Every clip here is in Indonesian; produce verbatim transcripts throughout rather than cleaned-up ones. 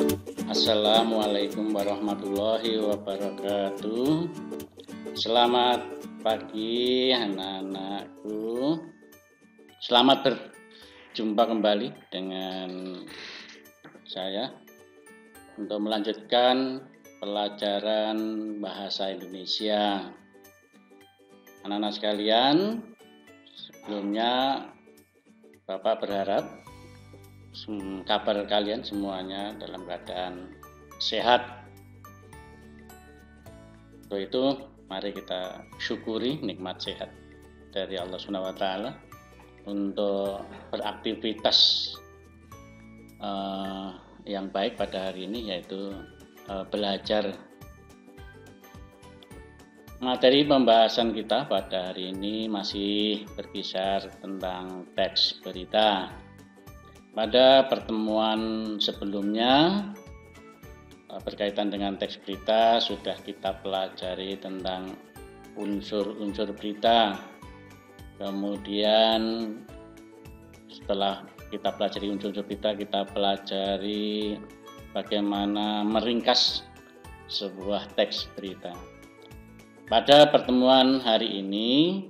Assalamualaikum warahmatullahi wabarakatuh. Selamat pagi anak-anakku. Selamat berjumpa kembali dengan saya untuk melanjutkan pelajaran bahasa Indonesia. Anak-anak sekalian, sebelumnya Bapak berharap kabar kalian semuanya dalam keadaan sehat. Untuk itu mari kita syukuri nikmat sehat dari Allah subhanahu wa taala untuk beraktivitas uh, yang baik pada hari ini, yaitu uh, belajar. Materi pembahasan kita pada hari ini masih berkisar tentang teks berita. Pada pertemuan sebelumnya berkaitan dengan teks berita sudah kita pelajari tentang unsur-unsur berita. Kemudian setelah kita pelajari unsur-unsur berita, kita pelajari bagaimana meringkas sebuah teks berita. Pada pertemuan hari ini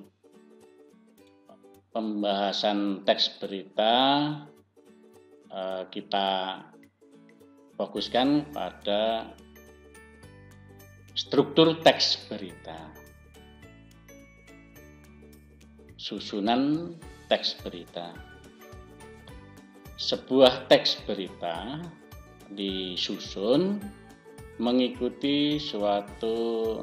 pembahasan teks berita kita fokuskan pada struktur teks berita, susunan teks berita. Sebuah teks berita disusun mengikuti suatu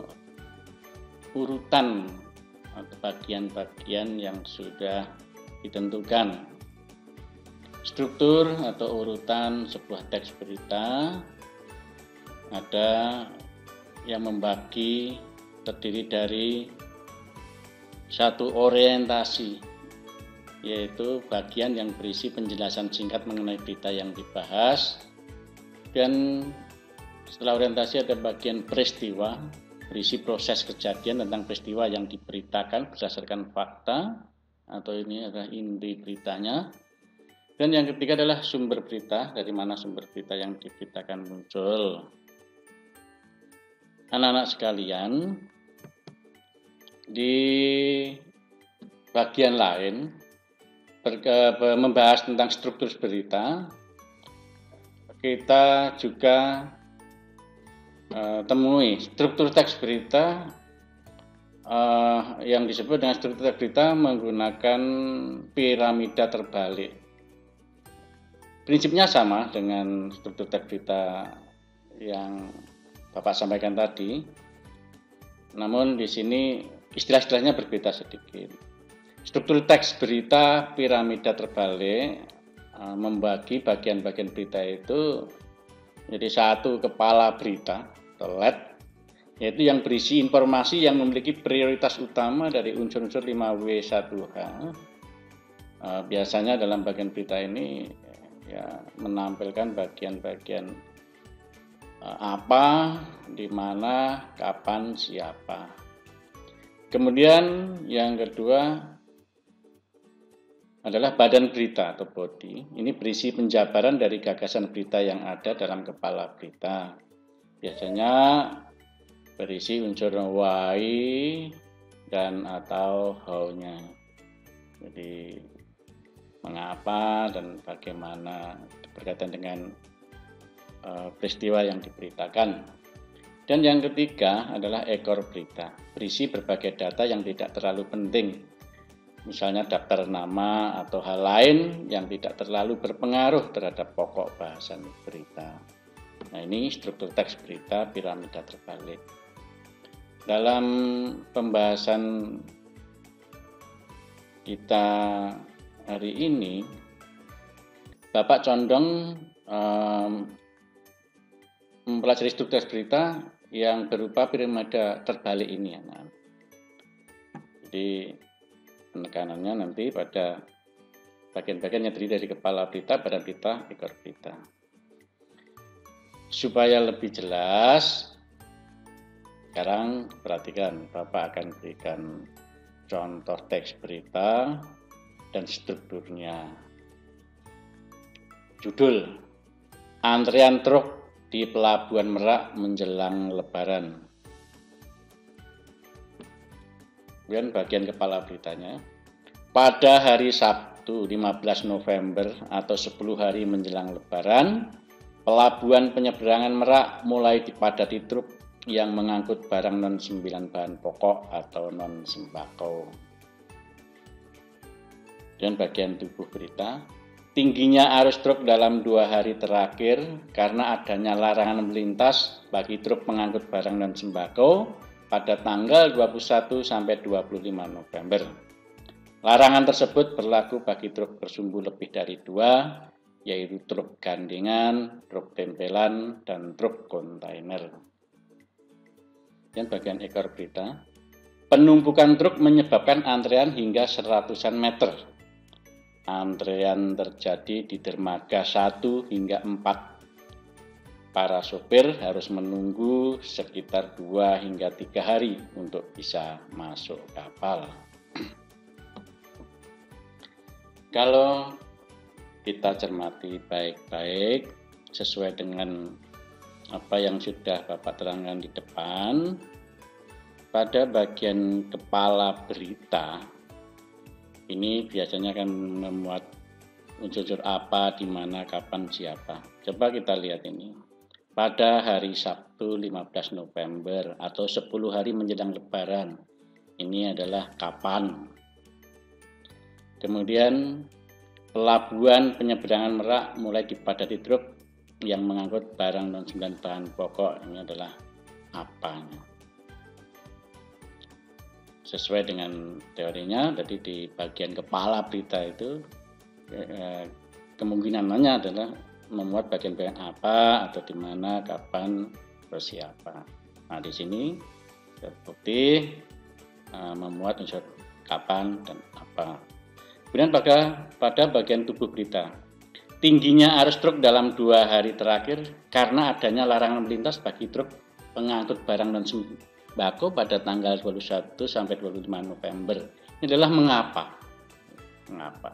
urutan atau bagian-bagian yang sudah ditentukan. Struktur atau urutan sebuah teks berita ada yang membagi, terdiri dari satu orientasi, yaitu bagian yang berisi penjelasan singkat mengenai berita yang dibahas, dan setelah orientasi ada bagian peristiwa, berisi proses kejadian tentang peristiwa yang diberitakan berdasarkan fakta, atau ini adalah inti beritanya. Dan yang ketiga adalah sumber berita, dari mana sumber berita yang diberitakan muncul. Anak-anak sekalian, di bagian lain membahas tentang struktur berita, kita juga uh, temui struktur teks berita uh, yang disebut dengan struktur teks berita menggunakan piramida terbalik. Prinsipnya sama dengan struktur teks berita yang Bapak sampaikan tadi, namun di sini istilah-istilahnya berbeda sedikit. Struktur teks berita piramida terbalik membagi bagian-bagian berita itu menjadi satu kepala berita atau L E D, yaitu yang berisi informasi yang memiliki prioritas utama dari unsur-unsur lima W satu H. Biasanya dalam bagian berita ini ya menampilkan bagian-bagian uh, apa, di mana, kapan, siapa. Kemudian yang kedua adalah badan berita atau body. Ini berisi penjabaran dari gagasan berita yang ada dalam kepala berita. Biasanya berisi unsur why dan atau how-nya. Jadi mengapa dan bagaimana berkaitan dengan uh, peristiwa yang diberitakan. Dan yang ketiga adalah ekor berita, berisi berbagai data yang tidak terlalu penting, misalnya daftar nama atau hal lain yang tidak terlalu berpengaruh terhadap pokok bahasan berita. Nah, ini struktur teks berita piramida terbalik. Dalam pembahasan kita hari ini, Bapak condong um, mempelajari struktur berita yang berupa piramida terbalik ini. Nah, jadi penekanannya nanti pada bagian-bagian yang terdiri dari kepala berita, badan berita, ekor berita. Supaya lebih jelas, sekarang perhatikan, Bapak akan berikan contoh teks berita dan strukturnya. Judul: Antrean truk di Pelabuhan Merak menjelang Lebaran. Kemudian bagian kepala beritanya, pada hari Sabtu lima belas November atau sepuluh hari menjelang Lebaran, Pelabuhan Penyeberangan Merak mulai dipadati truk yang mengangkut barang non sembilan bahan pokok atau non sembako. Dan bagian tubuh berita, tingginya arus truk dalam dua hari terakhir karena adanya larangan melintas bagi truk pengangkut barang non sembako pada tanggal dua puluh satu sampai dua puluh lima November. Larangan tersebut berlaku bagi truk bersumbu lebih dari dua, yaitu truk gandengan, truk tempelan, dan truk kontainer. Dan bagian ekor berita, penumpukan truk menyebabkan antrean hingga seratusan meter. Antrean terjadi di dermaga satu hingga empat. Para sopir harus menunggu sekitar dua hingga tiga hari untuk bisa masuk kapal. Kalau kita cermati baik-baik sesuai dengan apa yang sudah Bapak terangkan di depan, pada bagian kepala berita ini biasanya akan memuat unsur-unsur apa, di mana, kapan, siapa. Coba kita lihat ini. Pada hari Sabtu lima belas November atau sepuluh hari menjelang Lebaran, ini adalah kapan. Kemudian Pelabuhan Penyeberangan Merak mulai dipadati truk yang mengangkut barang non sembilan bahan pokok, ini adalah apanya. Sesuai dengan teorinya, jadi di bagian kepala berita itu eh, kemungkinannya adalah memuat bagian-bagian apa atau di mana, kapan, terus siapa. Nah, di sini terbukti eh, memuat unsur kapan dan apa. Kemudian pada pada bagian tubuh berita, tingginya arus truk dalam dua hari terakhir karena adanya larangan melintas bagi truk pengangkut barang non sembako pada tanggal dua puluh satu sampai dua puluh lima November. Ini adalah mengapa? Mengapa?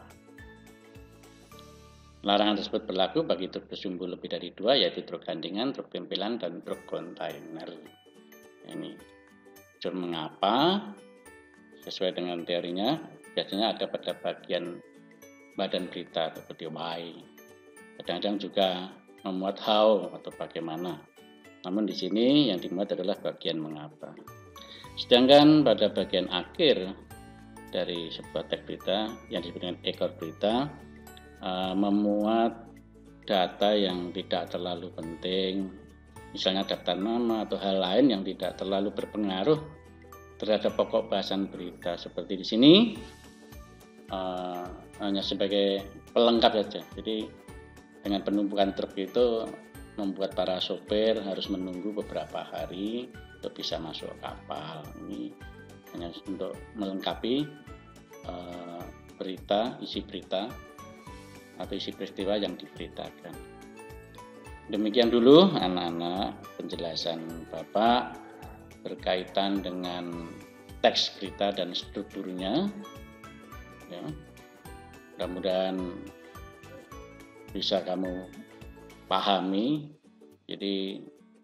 Larangan tersebut berlaku bagi truk bersumbu lebih dari dua, yaitu truk gandengan, truk tempelan, dan truk kontainer. Ini unsur mengapa sesuai dengan teorinya biasanya ada pada bagian badan berita seperti why. Kadang-kadang juga memuat how atau bagaimana. Namun di sini yang dimuat adalah bagian mengapa. Sedangkan pada bagian akhir dari sebuah teks berita yang disebut dengan ekor berita, uh, memuat data yang tidak terlalu penting, misalnya daftar nama atau hal lain yang tidak terlalu berpengaruh terhadap pokok bahasan berita. Seperti di sini uh, hanya sebagai pelengkap saja. Jadi dengan penumpukan truk itu membuat para sopir harus menunggu beberapa hari untuk bisa masuk kapal. Ini hanya untuk melengkapi uh, berita, isi berita atau isi peristiwa yang diberitakan. Demikian dulu anak-anak penjelasan Bapak berkaitan dengan teks berita dan strukturnya. Ya. Mudah-mudahan bisa kamu pahami. Jadi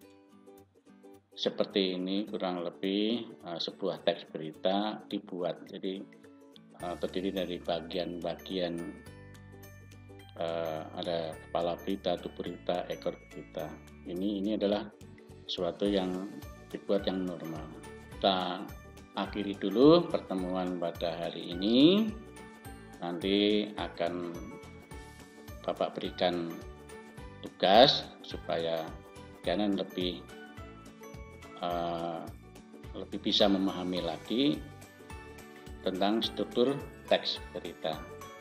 seperti ini kurang lebih uh, sebuah teks berita dibuat. Jadi uh, terdiri dari bagian-bagian, uh, ada kepala berita, tubuh berita, ekor berita. Ini ini adalah sesuatu yang dibuat yang normal. Kita akhiri dulu pertemuan pada hari ini. Nanti akan Bapak berikan tugas supaya kalian lebih uh, lebih bisa memahami lagi tentang struktur teks berita.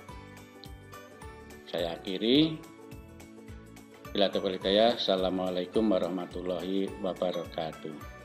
Saya akhiri. Bila taufiq wal hidayah. Assalamualaikum warahmatullahi wabarakatuh.